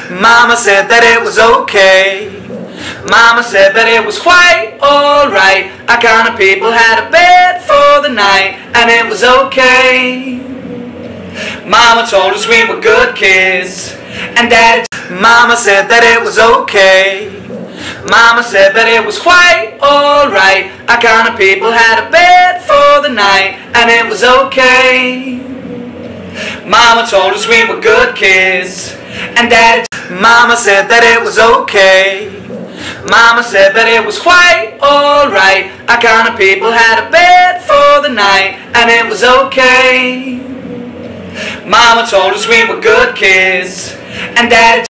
Mama said that it was okay. Mama said that it was quite alright. Our kind of people had a bed for the night, and it was okay. Mama told us we were good kids, and Daddy. Mama said that it was okay. Mama said that it was quite alright. Our kind of people had a bed for the night, and it was okay. Mama told us we were good kids, and Daddy. Mama said that it was okay. Mama said that it was quite alright. Our kind of people had a bed for the night, and it was okay. Mama told us we were good kids, and Daddy.